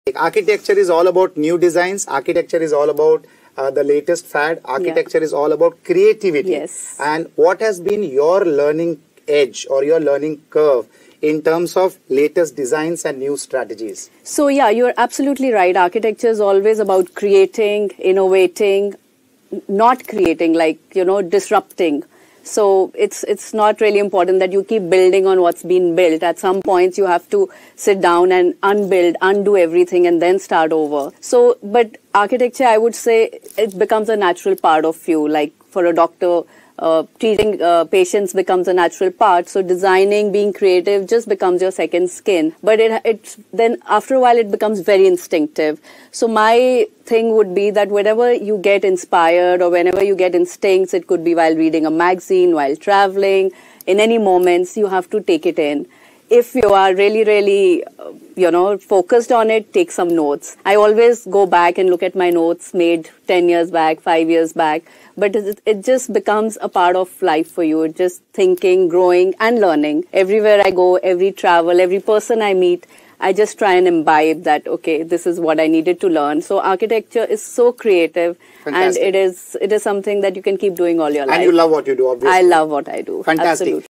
Architecture is all about new designs. Architecture is all about the latest fad. Architecture is all about creativity. Yes. And what has been your learning edge or your learning curve in terms of latest designs and new strategies? So yeah, you're absolutely right. Architecture is always about creating, innovating, not creating, like, disrupting. So it's not really important that you keep building on what's been built. At some points you have to sit down and undo everything and then start over. So, but architecture, I would say, it becomes a natural part of you. Like for a doctor, treating patients becomes a natural part. So designing, being creative just becomes your second skin. But it's then after a while it becomes very instinctive. So my thing would be that whenever you get inspired or whenever you get instincts, it could be while reading a magazine, while traveling, in any moments, you have to take it in. If you are really, focused on it, take some notes. I always go back and look at my notes made 10 years back, 5 years back. But it just becomes a part of life for you. It's just thinking, growing and learning. Everywhere I go, every travel, every person I meet, I just try and imbibe that, okay, this is what I needed to learn. So architecture is so creative. Fantastic. And it is something that you can keep doing all your life. And you love what you do, obviously. I love what I do. Fantastic. Absolutely.